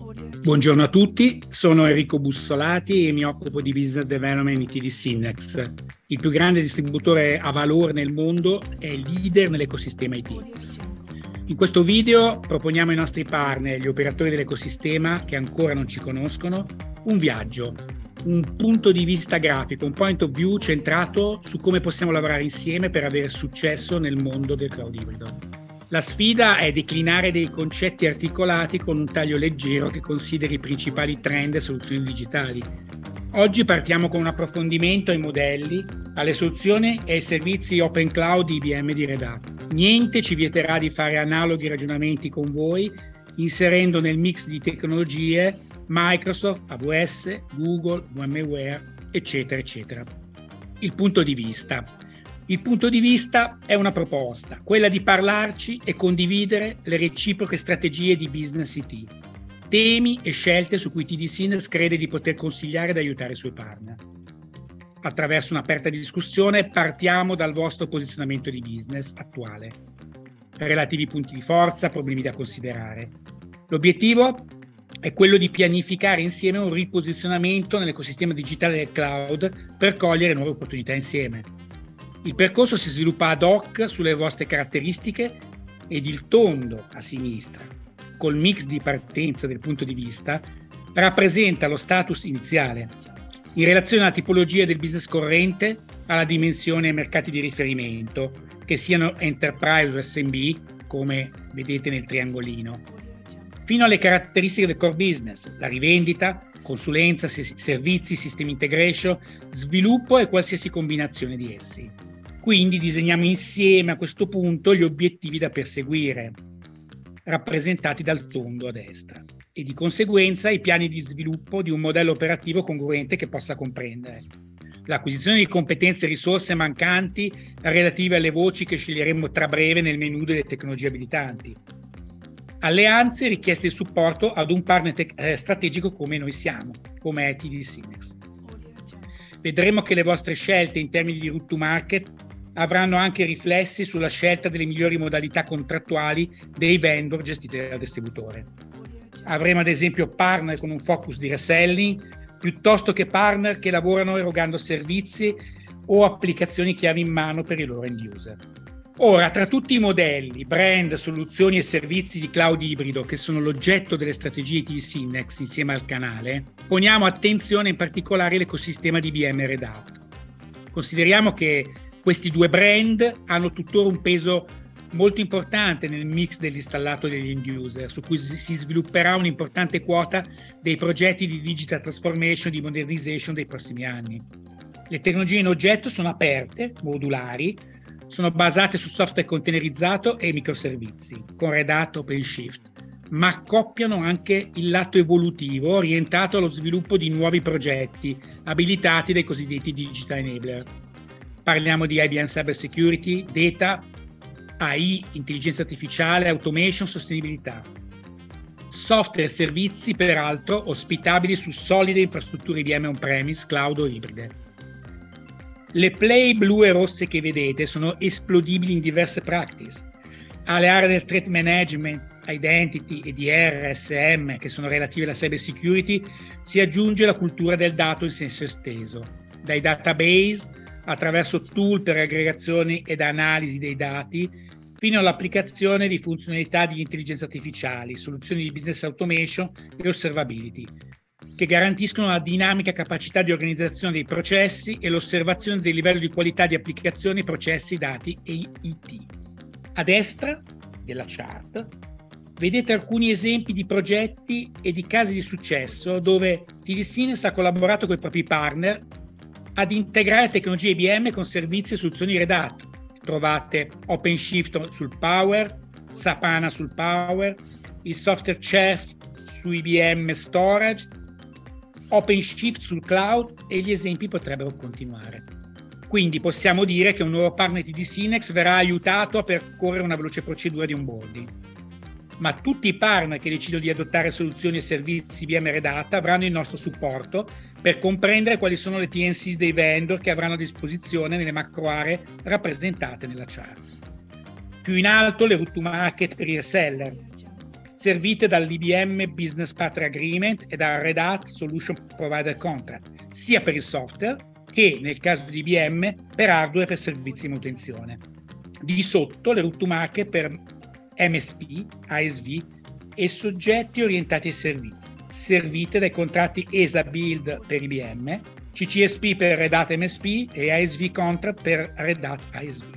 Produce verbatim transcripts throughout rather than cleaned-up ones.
Buongiorno a tutti, sono Enrico Bussolati e mi occupo di Business Development in I T di Synnex, il più grande distributore a valore nel mondo e leader nell'ecosistema I T. In questo video proponiamo ai nostri partner, gli operatori dell'ecosistema che ancora non ci conoscono, un viaggio, un punto di vista grafico, un point of view centrato su come possiamo lavorare insieme per avere successo nel mondo del cloud ibrido. La sfida è declinare dei concetti articolati con un taglio leggero che consideri i principali trend e soluzioni digitali. Oggi partiamo con un approfondimento ai modelli, alle soluzioni e ai servizi Open Cloud I B M di Red Hat. Niente ci vieterà di fare analoghi ragionamenti con voi, inserendo nel mix di tecnologie Microsoft, A W S, Google, VMware, eccetera, eccetera. Il punto di vista. Il punto di vista è una proposta, quella di parlarci e condividere le reciproche strategie di business I T, temi e scelte su cui T D Synnex crede di poter consigliare ed aiutare i suoi partner. Attraverso un'aperta discussione partiamo dal vostro posizionamento di business attuale, relativi punti di forza, problemi da considerare. L'obiettivo è quello di pianificare insieme un riposizionamento nell'ecosistema digitale del cloud per cogliere nuove opportunità insieme. Il percorso si sviluppa ad hoc sulle vostre caratteristiche ed il tondo a sinistra, col mix di partenza del punto di vista, rappresenta lo status iniziale, in relazione alla tipologia del business corrente, alla dimensione e mercati di riferimento, che siano enterprise o S M B, come vedete nel triangolino, fino alle caratteristiche del core business, la rivendita, consulenza, servizi, sistemi integration, sviluppo e qualsiasi combinazione di essi. Quindi disegniamo insieme a questo punto gli obiettivi da perseguire, rappresentati dal tondo a destra, e di conseguenza i piani di sviluppo di un modello operativo congruente che possa comprendere l'acquisizione di competenze e risorse mancanti relative alle voci che sceglieremo tra breve nel menu delle tecnologie abilitanti, alleanze, richieste di supporto ad un partner te- eh, strategico come noi siamo, come è T D Synnex. Vedremo che le vostre scelte in termini di route to market avranno anche riflessi sulla scelta delle migliori modalità contrattuali dei vendor gestiti dal distributore. Avremo ad esempio partner con un focus di reselling, piuttosto che partner che lavorano erogando servizi o applicazioni chiave in mano per i loro end user. Ora, tra tutti i modelli, brand, soluzioni e servizi di cloud ibrido che sono l'oggetto delle strategie di Synnex insieme al canale, poniamo attenzione in particolare all'ecosistema di I B M Red Hat. Consideriamo che questi due brand hanno tuttora un peso molto importante nel mix dell'installato degli end user, su cui si svilupperà un'importante quota dei progetti di digital transformation e di modernization dei prossimi anni. Le tecnologie in oggetto sono aperte, modulari, sono basate su software containerizzato e microservizi, con Red Hat OpenShift, ma accoppiano anche il lato evolutivo orientato allo sviluppo di nuovi progetti abilitati dai cosiddetti digital enabler. Parliamo di I B M Cyber Security, Data, A I, intelligenza artificiale, automation, sostenibilità. Software e servizi, peraltro, ospitabili su solide infrastrutture I B M on-premise, cloud o ibride. Le play blu e rosse che vedete sono esplodibili in diverse practice. Alle aree del threat management, identity e di R S M, che sono relative alla cyber security, si aggiunge la cultura del dato in senso esteso, dai database attraverso tool per aggregazione ed analisi dei dati, fino all'applicazione di funzionalità di intelligenza artificiali, soluzioni di business automation e observability, che garantiscono la dinamica capacità di organizzazione dei processi e l'osservazione del livello di qualità di applicazioni, processi, dati e I T. A destra della chart vedete alcuni esempi di progetti e di casi di successo dove T D Synnex ha collaborato con i propri partner ad integrare tecnologie I B M con servizi e soluzioni Red Hat. Trovate OpenShift sul Power, Sapana sul Power, il software Chef su I B M Storage, OpenShift sul Cloud e gli esempi potrebbero continuare. Quindi possiamo dire che un nuovo partner T D Synnex verrà aiutato a percorrere una veloce procedura di onboarding. Ma tutti i partner che decidono di adottare soluzioni e servizi I B M Red Hat avranno il nostro supporto per comprendere quali sono le T N Cs dei vendor che avranno a disposizione nelle macro aree rappresentate nella chart. Più in alto le route to market per i reseller. servite dall'I B M Business Partner Agreement e dal Red Hat Solution Provider Contract, sia per il software che, nel caso di I B M, per hardware e per servizi di manutenzione. Di sotto le route to market per M S P, I S V e soggetti orientati ai servizi, servite dai contratti E S A Build per I B M, C C S P per Red Hat M S P e I S V Contract per Red Hat I S V.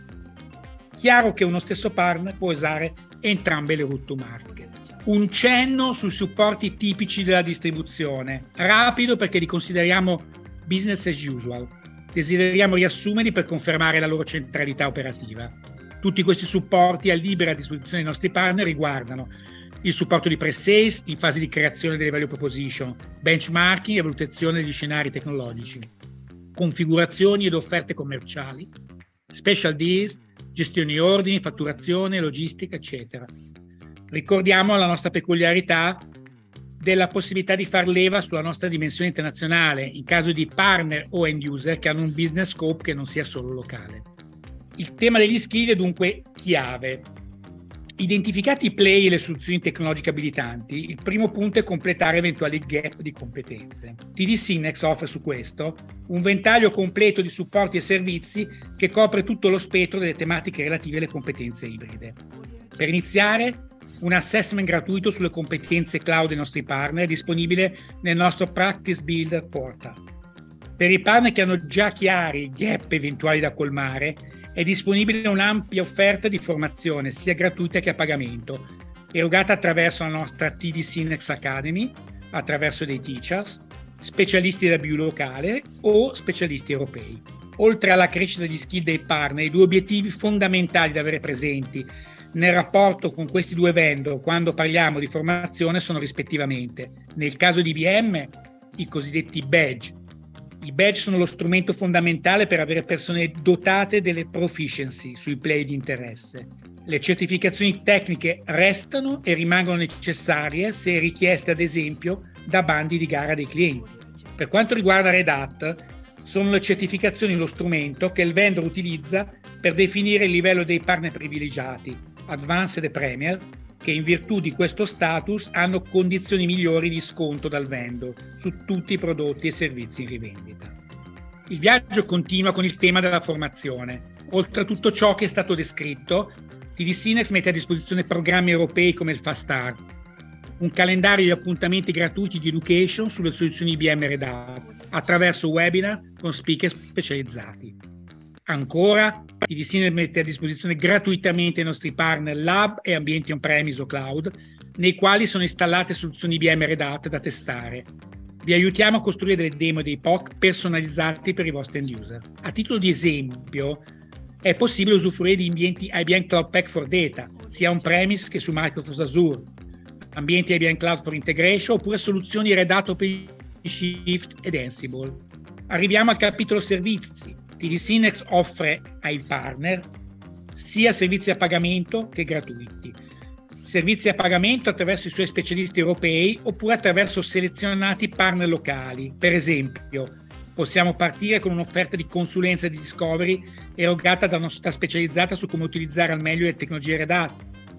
Chiaro che uno stesso partner può usare entrambe le route to market. Un cenno sui supporti tipici della distribuzione, rapido perché li consideriamo business as usual. Desideriamo riassumerli per confermare la loro centralità operativa. Tutti questi supporti a libera disposizione dei nostri partner riguardano il supporto di pre-sales in fase di creazione delle value proposition, benchmarking e valutazione degli scenari tecnologici, configurazioni ed offerte commerciali, special deals, gestione ordini, fatturazione, logistica, eccetera. Ricordiamo la nostra peculiarità della possibilità di far leva sulla nostra dimensione internazionale in caso di partner o end user che hanno un business scope che non sia solo locale. Il tema degli skill è dunque chiave. Identificati i play e le soluzioni tecnologiche abilitanti, il primo punto è completare eventuali gap di competenze. T D SYNNEX offre su questo un ventaglio completo di supporti e servizi che copre tutto lo spettro delle tematiche relative alle competenze ibride. Per iniziare, un assessment gratuito sulle competenze cloud dei nostri partner è disponibile nel nostro Practice Builder Portal. Per i partner che hanno già chiari i gap eventuali da colmare, è disponibile un'ampia offerta di formazione, sia gratuita che a pagamento, erogata attraverso la nostra T D SYNNEX Academy, attraverso dei teachers, specialisti da B U locale o specialisti europei. Oltre alla crescita degli skill dei partner, i due obiettivi fondamentali da avere presenti nel rapporto con questi due vendor quando parliamo di formazione sono rispettivamente, nel caso di I B M, i cosiddetti badge. I badge sono lo strumento fondamentale per avere persone dotate delle proficiency sui play di interesse. Le certificazioni tecniche restano e rimangono necessarie se richieste ad esempio da bandi di gara dei clienti. Per quanto riguarda Red Hat, sono le certificazioni lo strumento che il vendor utilizza per definire il livello dei partner privilegiati, Advanced e Premier, che in virtù di questo status hanno condizioni migliori di sconto dal vendor su tutti i prodotti e servizi in rivendita. Il viaggio continua con il tema della formazione. Oltre a tutto ciò che è stato descritto, T D SYNNEX mette a disposizione programmi europei come il Fast Start, un calendario di appuntamenti gratuiti di education sulle soluzioni I B M Red Hat, attraverso webinar con speaker specializzati. Ancora, T D SYNNEX mette a disposizione gratuitamente ai nostri partner lab e ambienti on-premise o cloud, nei quali sono installate soluzioni I B M Red Hat da testare. Vi aiutiamo a costruire delle demo e dei P O C personalizzati per i vostri end user. A titolo di esempio, è possibile usufruire di ambienti I B M Cloud Pak for Data, sia on-premise che su Microsoft Azure, ambienti I B M Cloud for Integration oppure soluzioni Red Hat OpenShift ed Ansible. Arriviamo al capitolo servizi. T D SYNNEX offre ai partner sia servizi a pagamento che gratuiti. Servizi a pagamento attraverso i suoi specialisti europei oppure attraverso selezionati partner locali. Per esempio, possiamo partire con un'offerta di consulenza e di discovery erogata da una società specializzata su come utilizzare al meglio le tecnologie Red Hat.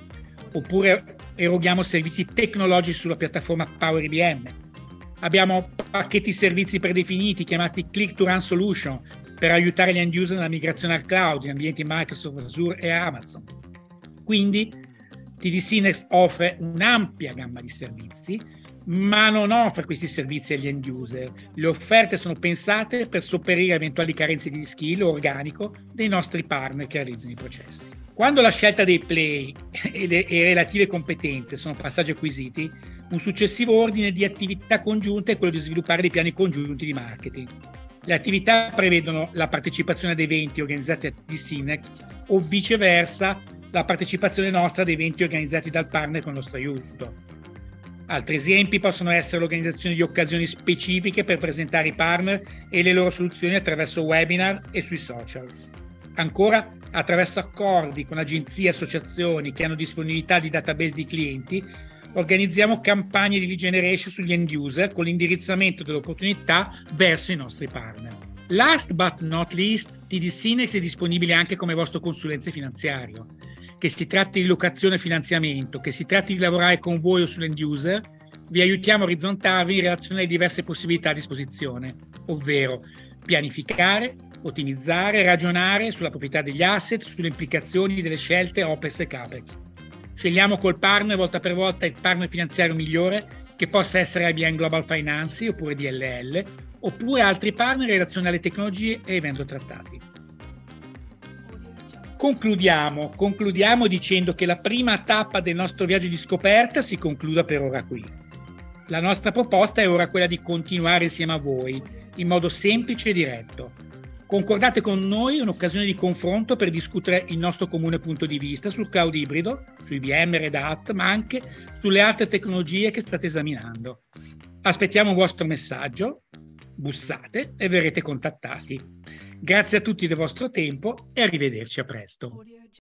Oppure eroghiamo servizi tecnologici sulla piattaforma Power I B M. Abbiamo pacchetti servizi predefiniti chiamati Click to Run Solution per aiutare gli end user nella migrazione al cloud in ambienti Microsoft Azure e Amazon. Quindi T D SYNNEX offre un'ampia gamma di servizi, ma non offre questi servizi agli end user. Le offerte sono pensate per sopperire a eventuali carenze di skill o organico dei nostri partner che realizzano i processi. Quando la scelta dei play e le e relative competenze sono passaggi acquisiti, un successivo ordine di attività congiunte è quello di sviluppare dei piani congiunti di marketing. Le attività prevedono la partecipazione ad eventi organizzati da T D SYNNEX o viceversa la partecipazione nostra ad eventi organizzati dal partner con il nostro aiuto. Altri esempi possono essere l'organizzazione di occasioni specifiche per presentare i partner e le loro soluzioni attraverso webinar e sui social. Ancora, attraverso accordi con agenzie e associazioni che hanno disponibilità di database di clienti, organizziamo campagne di lead generation sugli end user con l'indirizzamento delle opportunità verso i nostri partner. Last but not least, T D SYNNEX è disponibile anche come vostro consulente finanziario. Che si tratti di locazione o finanziamento, che si tratti di lavorare con voi o sull'end user, vi aiutiamo a orizzontarvi in relazione alle diverse possibilità a disposizione, ovvero pianificare, ottimizzare, ragionare sulla proprietà degli asset, sulle implicazioni delle scelte OPEX e CAPEX. Scegliamo col partner volta per volta il partner finanziario migliore, che possa essere I B M Global Finance oppure D L L, oppure altri partner in relazione alle tecnologie e ai vendor trattati. Concludiamo, concludiamo dicendo che la prima tappa del nostro viaggio di scoperta si concluda per ora qui. La nostra proposta è ora quella di continuare insieme a voi, in modo semplice e diretto. Concordate con noi un'occasione di confronto per discutere il nostro comune punto di vista sul cloud ibrido, su I B M, Red Hat, ma anche sulle altre tecnologie che state esaminando. Aspettiamo un vostro messaggio, bussate e verrete contattati. Grazie a tutti del vostro tempo e arrivederci a presto.